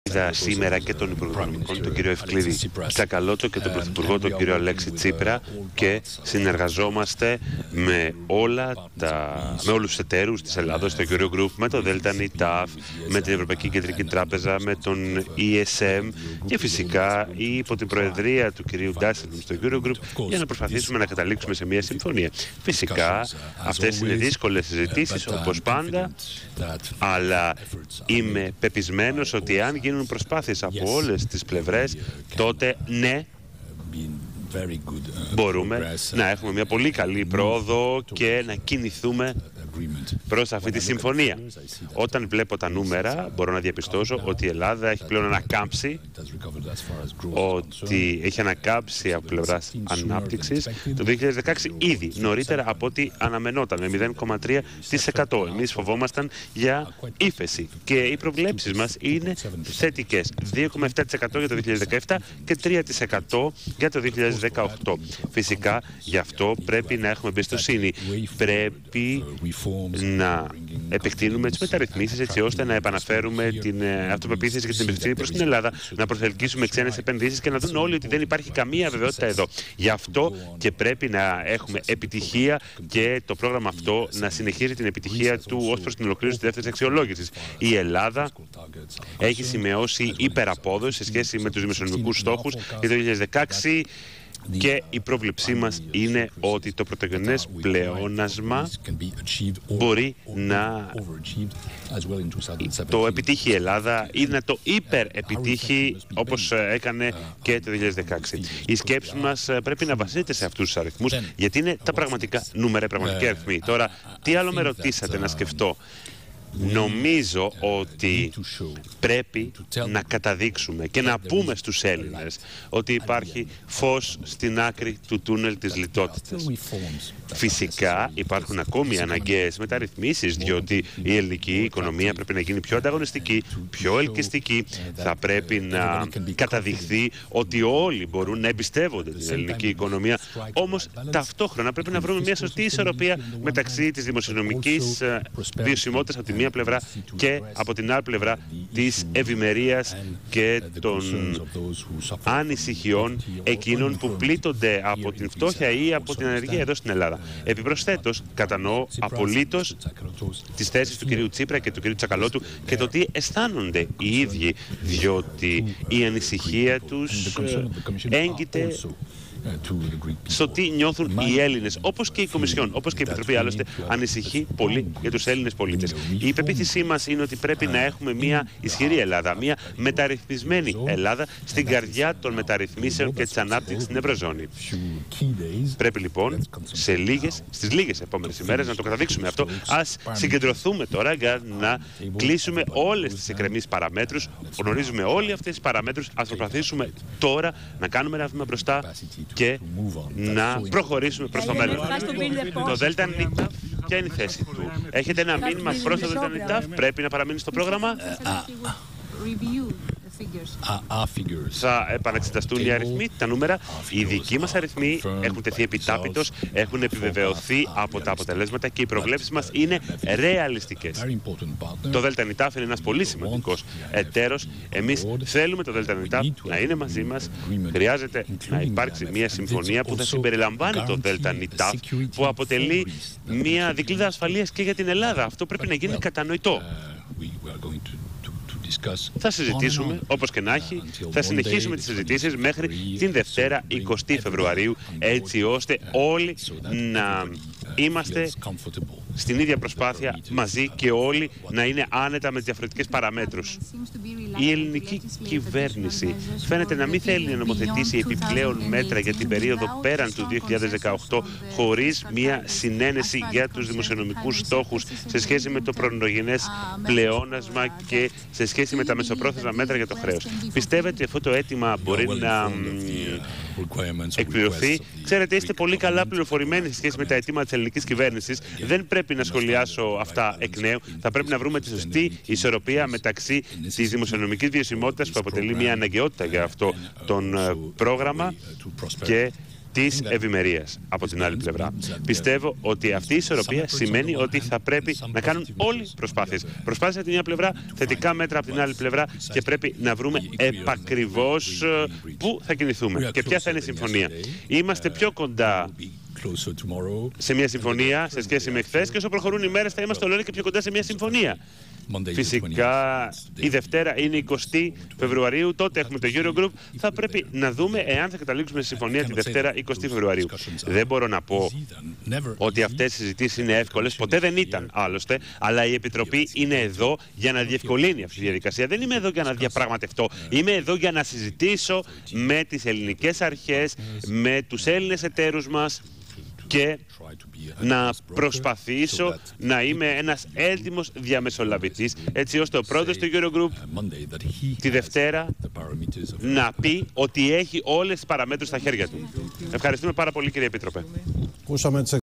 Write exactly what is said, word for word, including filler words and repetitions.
Είδα σήμερα και τον Υπουργό Οικονομικών, τον κύριο Ευκλήδη Τσακαλώτο, και τον Πρωθυπουργό, τον κύριο Αλέξη Τσίπρα, και συνεργαζόμαστε με, όλα τα, με όλους τους εταίρους της Ελλάδος, το Eurogroup, με το ΔΕΛΤΑ, με την Ευρωπαϊκή Κεντρική Τράπεζα, με τον ι ες εμ και φυσικά υπό την προεδρία του κυρίου Ντάσελμπλουμ στο Eurogroup, για να προσπαθήσουμε να καταλήξουμε σε μια συμφωνία. Φυσικά αυτές είναι δύσκολες συζητήσεις, όπως πάντα, αλλά είμαι πεπισμένος ότι αν γίνουν προσπάθειες από όλες τις πλευρές, τότε ναι, μπορούμε να έχουμε μια πολύ καλή πρόοδο και να κινηθούμε προς αυτή τη συμφωνία. Όταν βλέπω τα νούμερα, μπορώ να διαπιστώσω ότι η Ελλάδα έχει πλέον ανακάμψει, ότι έχει ανακάμψει από πλευράς ανάπτυξης το δύο χιλιάδες δεκαέξι ήδη νωρίτερα από ό,τι αναμενόταν, με μηδέν κόμμα τρία τοις εκατό. Εμείς φοβόμασταν για ύφεση και οι προβλέψεις μας είναι θετικές. δύο κόμμα επτά τοις εκατό για το δύο χιλιάδες δεκαεπτά και τρία τοις εκατό για το δύο χιλιάδες δεκαοκτώ. Φυσικά, γι' αυτό πρέπει να έχουμε εμπιστοσύνη. Πρέπει να επεκτείνουμε τις μεταρρυθμίσεις έτσι ώστε να επαναφέρουμε την αυτοπεποίθηση και την εμπιστοσύνη προς την Ελλάδα, να προσελκύσουμε ξένες επενδύσεις και να δουν όλοι ότι δεν υπάρχει καμία βεβαιότητα εδώ. Γι' αυτό και πρέπει να έχουμε επιτυχία και το πρόγραμμα αυτό να συνεχίζει την επιτυχία του ως προς την ολοκλήρωση της δεύτερης αξιολόγησης. Η Ελλάδα έχει σημειώσει υπεραπόδοση σε σχέση με τους δημοσιονομικούς στόχους για το δύο χιλιάδες δεκαέξι. Και η πρόβλεψή μας είναι ότι το πρωτογενές πλεόνασμα μπορεί να το επιτύχει η Ελλάδα ή να το υπερεπιτύχει όπως έκανε και το δύο χιλιάδες δεκαέξι. Η σκέψη μας πρέπει να βασίζεται σε αυτούς τους αριθμούς, γιατί είναι τα πραγματικά νούμερα, οι πραγματικοί αριθμοί. Τώρα, τι άλλο με ρωτήσατε να σκεφτώ? Νομίζω ότι πρέπει να καταδείξουμε και να πούμε στους Έλληνες ότι υπάρχει φως στην άκρη του τούνελ της λιτότητας. Φυσικά υπάρχουν ακόμη αναγκαίες μεταρρυθμίσεις, διότι η ελληνική οικονομία πρέπει να γίνει πιο ανταγωνιστική, πιο ελκυστική. Θα πρέπει να καταδειχθεί ότι όλοι μπορούν να εμπιστεύονται την ελληνική οικονομία. Όμως ταυτόχρονα πρέπει να βρούμε μια σωστή ισορροπία μεταξύ της δημοσιονομικής βιωσιμότητας από τη μία πλευρά και από την άλλη πλευρά της ευημερίας και των ανησυχιών εκείνων που πλήττονται από την φτώχεια ή από την ανεργία εδώ στην Ελλάδα. Επιπροσθέτως, κατανοώ απολύτως τις θέσεις του κυρίου Τσίπρα και του κυρίου Τσακαλώτου και το τι αισθάνονται οι ίδιοι, διότι η ανησυχία τους έγκυται στο τι νιώθουν οι Έλληνες, όπως και η Κομισιόν, όπως και η Επιτροπή άλλωστε ανησυχεί πολύ για τους Έλληνες πολίτες. Η πεποίθησή μας είναι ότι πρέπει να έχουμε μια ισχυρή Ελλάδα, μια μεταρρυθμισμένη Ελλάδα στην καρδιά των μεταρρυθμίσεων και της ανάπτυξης στην Ευρωζώνη. Πρέπει λοιπόν σε λίγες, στις λίγες επόμενες ημέρες να το καταδείξουμε αυτό. Ας συγκεντρωθούμε τώρα για να κλείσουμε όλες τις εκκρεμείς παραμέτρους. Γνωρίζουμε όλοι αυτές τις παραμέτρους. Ας προσπαθήσουμε τώρα να κάνουμε ένα βήμα μπροστά και να προχωρήσουμε προς το μέλλον. Το ΔΝΤ, ποια είναι η θέση του? Έχετε ένα μήνυμα προς το ΔΝΤ, πρέπει να παραμείνει στο πρόγραμμα? Θα επαναξεταστούν οι αριθμοί, τα νούμερα. Οι δικοί μας αριθμοί έχουν τεθεί επιτάπητος, έχουν επιβεβαιωθεί από τα αποτελέσματα και οι προβλέψεις μας είναι ρεαλιστικές. Το ΔΝΤ είναι ένας πολύ σημαντικός εταίρος. Εμείς θέλουμε το ΔΝΤ να είναι μαζί μας. Χρειάζεται να υπάρξει μια συμφωνία που θα συμπεριλαμβάνει το ΔΝΤ, που αποτελεί μια δικλείδα ασφαλείας και για την Ελλάδα. Αυτό πρέπει να γίνει κατανοητό. Θα συζητήσουμε, όπως και να έχει, θα συνεχίσουμε τις συζητήσεις μέχρι την Δευτέρα εικοστή Φεβρουαρίου, έτσι ώστε όλοι να είμαστε στην ίδια προσπάθεια μαζί και όλοι να είναι άνετα με τις διαφορετικές παραμέτρους. Η ελληνική κυβέρνηση φαίνεται να μην θέλει να νομοθετήσει επιπλέον μέτρα για την περίοδο πέραν του δύο χιλιάδες δεκαοκτώ χωρίς μια συνένεση για τους δημοσιονομικούς στόχους σε σχέση με το πρωτογενές πλεόνασμα και σε σχέση με τα μεσοπρόθεσμα μέτρα για το χρέος. Πιστεύετε ότι αυτό το αίτημα μπορεί να εκπληρωθεί? Ξέρετε, είστε πολύ καλά πληροφορημένοι σε σχέση με τα αιτήματα της ελληνικής κυβέρνησης. Δεν πρέπει να σχολιάσω αυτά εκ νέου. Θα πρέπει να βρούμε τη σωστή ισορροπία μεταξύ της δημοσιονομικής βιωσιμότητας, που αποτελεί μια αναγκαιότητα για αυτό το πρόγραμμα, και της ευημερίας από την άλλη πλευρά. Πιστεύω ότι αυτή η ισορροπία σημαίνει ότι θα πρέπει να κάνουν όλοι προσπάθειες. Προσπάθειες από την μια πλευρά, θετικά μέτρα από την άλλη πλευρά και πρέπει να βρούμε επακριβώς πού θα κινηθούμε και ποια θα είναι η συμφωνία. Είμαστε πιο κοντά σε μια συμφωνία σε σχέση με χθες και όσο προχωρούν οι μέρες θα είμαστε όλο και πιο κοντά σε μια συμφωνία. Φυσικά η Δευτέρα είναι εικοστή Φεβρουαρίου, τότε έχουμε το Eurogroup. Θα πρέπει να δούμε εάν θα καταλήξουμε σε συμφωνία τη Δευτέρα εικοστή Φεβρουαρίου. Δεν μπορώ να πω ότι αυτές οι συζητήσεις είναι εύκολες, ποτέ δεν ήταν άλλωστε, αλλά η Επιτροπή είναι εδώ για να διευκολύνει αυτή τη διαδικασία. Δεν είμαι εδώ για να διαπραγματευτώ, είμαι εδώ για να συζητήσω με τις ελληνικές αρχές, με τους Έλληνες εταίρους μας και να προσπαθήσω να είμαι ένας έτοιμος διαμεσολαβητής, έτσι ώστε ο πρόεδρος του Eurogroup τη Δευτέρα να πει ότι έχει όλες τις παραμέτρους στα χέρια του. Ευχαριστούμε πάρα πολύ, κύριε Επίτροπε.